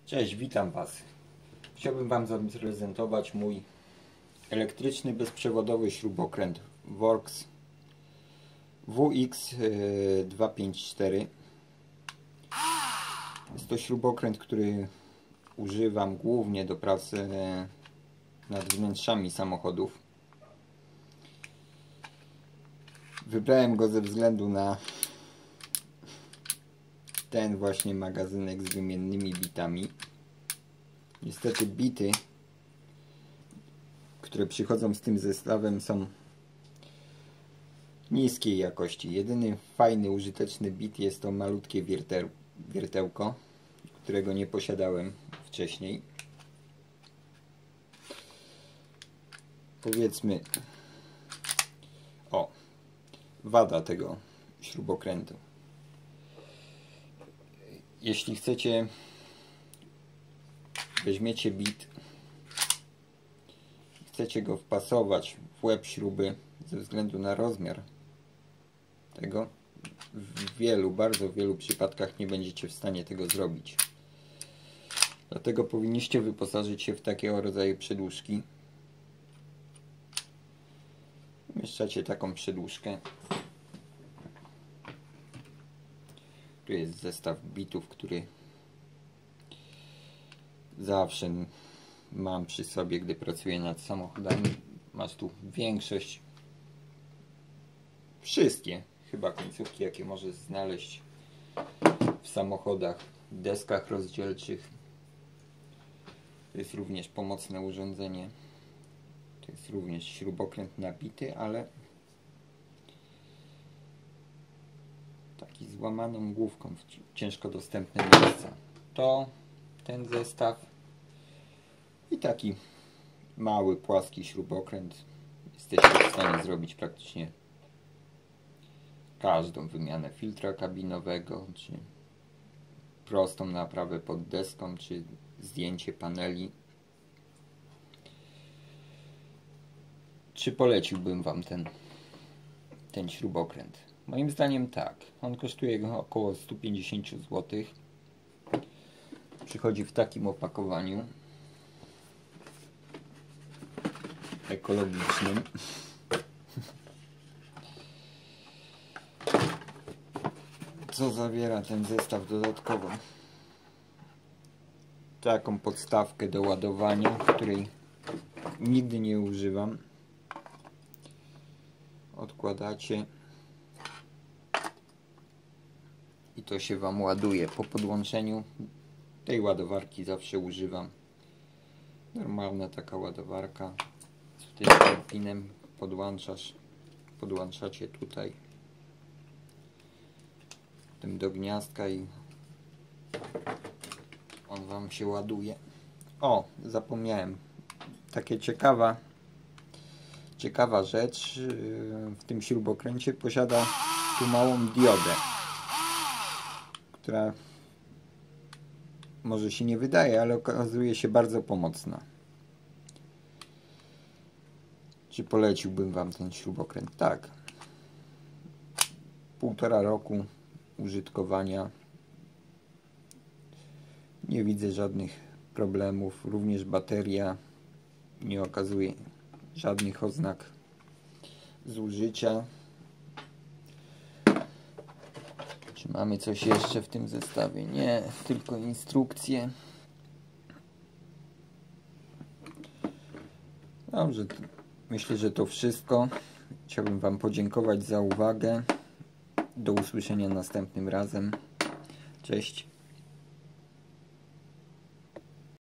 Cześć, witam Was. Chciałbym Wam zaprezentować mój elektryczny, bezprzewodowy śrubokręt Works WX254. Jest to śrubokręt, który używam głównie do pracy nad wnętrzami samochodów. Wybrałem go ze względu na ten właśnie magazynek z wymiennymi bitami. Niestety bity, które przychodzą z tym zestawem, są niskiej jakości. Jedyny fajny, użyteczny bit jest to malutkie wiertełko, którego nie posiadałem wcześniej. Powiedzmy, wada tego śrubokrętu. Jeśli weźmiecie bit, chcecie go wpasować w łeb śruby ze względu na rozmiar tego, w bardzo wielu przypadkach nie będziecie w stanie tego zrobić. Dlatego powinniście wyposażyć się w takiego rodzaju przedłużki. Umieszczacie taką przedłużkę. Tu jest zestaw bitów, który zawsze mam przy sobie, gdy pracuję nad samochodami. Masz tu większość, wszystkie chyba końcówki, jakie możesz znaleźć w samochodach, deskach rozdzielczych. To jest również pomocne urządzenie. To jest również śrubokręt nabity, ale taki z łamaną główką w ciężko dostępne miejsca. Ten zestaw i taki mały, płaski śrubokręt. Jesteście w stanie zrobić praktycznie każdą wymianę filtra kabinowego, czy prostą naprawę pod deską, czy zdjęcie paneli. Czy poleciłbym Wam ten śrubokręt? Moim zdaniem tak. On kosztuje około 150 zł. Przychodzi w takim opakowaniu ekologicznym. Co zawiera ten zestaw dodatkowo? Taką podstawkę do ładowania, której nigdy nie używam. Odkładacie i to się Wam ładuje. Po podłączeniu tej ładowarki zawsze używam. Normalna taka ładowarka z tym pinem. Podłączacie tutaj tym do gniazdka i on Wam się ładuje. Zapomniałem. Takie ciekawa rzecz w tym śrubokręcie, posiada tu małą diodę, która może się nie wydaje, ale okazuje się bardzo pomocna. Czy poleciłbym Wam ten śrubokręt? Tak. 1,5 roku użytkowania. Nie widzę żadnych problemów. Również bateria nie okazuje żadnych oznak zużycia. Czy mamy coś jeszcze w tym zestawie? Nie, tylko instrukcje. Dobrze, myślę, że to wszystko. Chciałbym Wam podziękować za uwagę. Do usłyszenia następnym razem. Cześć.